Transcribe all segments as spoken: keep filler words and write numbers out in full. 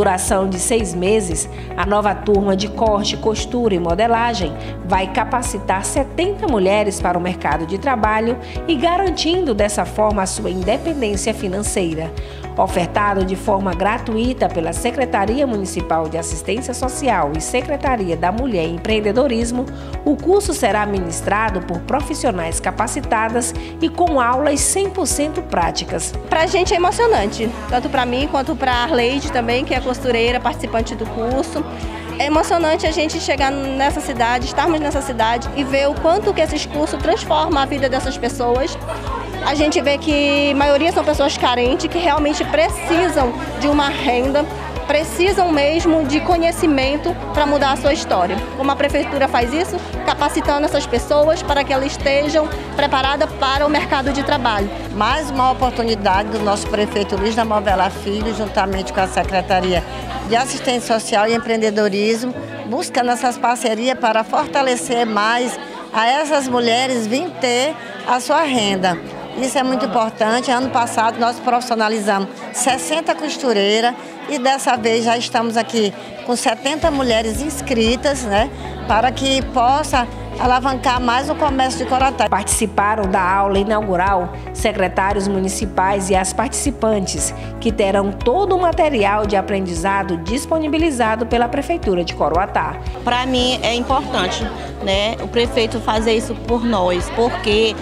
duração de seis meses, a nova turma de corte, costura e modelagem vai capacitar setenta mulheres para o mercado de trabalho e garantindo dessa forma a sua independência financeira. Ofertado de forma gratuita pela Secretaria Municipal de Assistência Social e Secretaria da Mulher e Empreendedorismo, o curso será ministrado por profissionais capacitadas e com aulas cem por cento práticas. Para a gente é emocionante, tanto para mim quanto para a Arleide também, que é costureira, participante do curso. É emocionante a gente chegar nessa cidade, estarmos nessa cidade e ver o quanto que esses cursos transformam a vida dessas pessoas. A gente vê que a maioria são pessoas carentes, que realmente precisam de uma renda, precisam mesmo de conhecimento para mudar a sua história. Como a Prefeitura faz isso? Capacitando essas pessoas para que elas estejam preparadas para o mercado de trabalho. Mais uma oportunidade do nosso prefeito Luiz da Movela Filho, juntamente com a Secretaria de Assistência Social e Empreendedorismo, buscando essas parcerias para fortalecer mais a essas mulheres virem ter a sua renda. Isso é muito importante. Ano passado nós profissionalizamos sessenta costureiras e dessa vez já estamos aqui com setenta mulheres inscritas, né, para que possa alavancar mais o comércio de Coroatá. Participaram da aula inaugural secretários municipais e as participantes, que terão todo o material de aprendizado disponibilizado pela Prefeitura de Coroatá. Para mim é importante, né, o prefeito fazer isso por nós, porque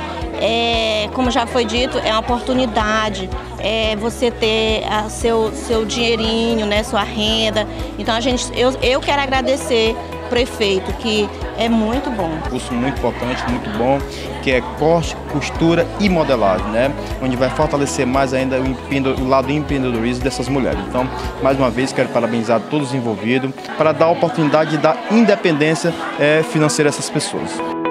É, como já foi dito, é uma oportunidade, é você ter a seu, seu dinheirinho, né, sua renda. Então a gente, eu, eu quero agradecer o prefeito, que é muito bom. Um curso muito importante, muito bom, que é corte, costura e modelagem, né? Onde vai fortalecer mais ainda o, o lado do empreendedorismo dessas mulheres. Então, mais uma vez, quero parabenizar todos os envolvidos para dar a oportunidade de dar independência é, financeira a essas pessoas.